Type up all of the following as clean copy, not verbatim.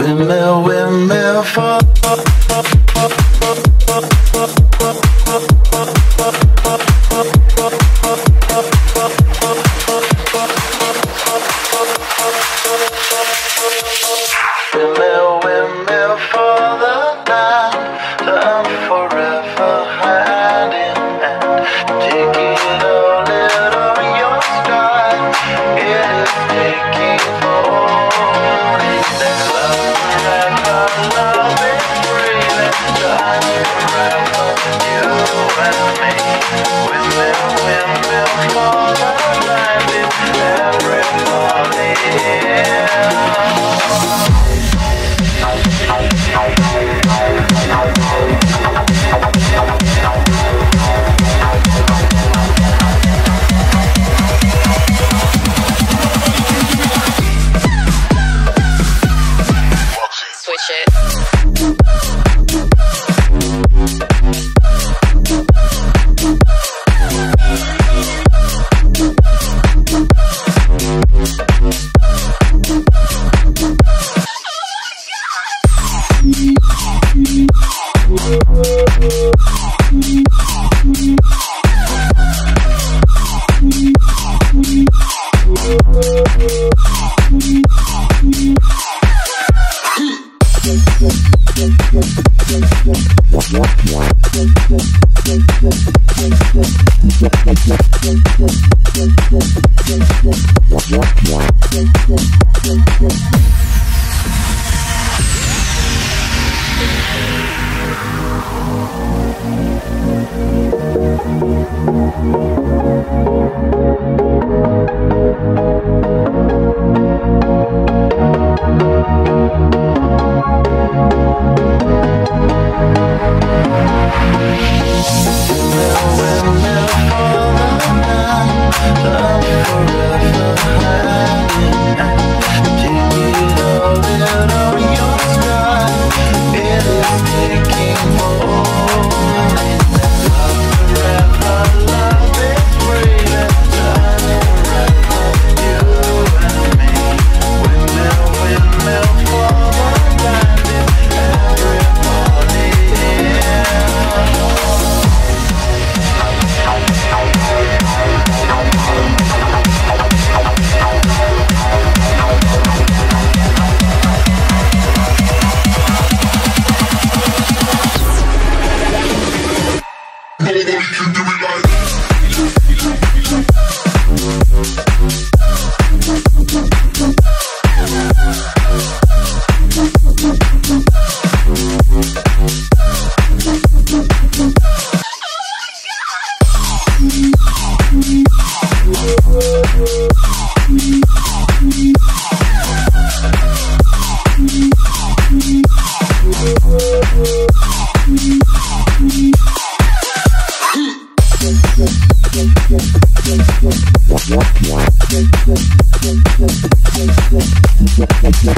Windmill, windmill fall. Windmill, windmill for the night, I'm forever hand in hand. Take it all out of your stride. It is taking hold. It's that love forever, love is free. Let's shine forever, you and me. Windmill, windmill for the night, it's everybody, yeah. Switch it.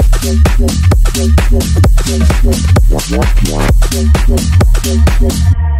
What?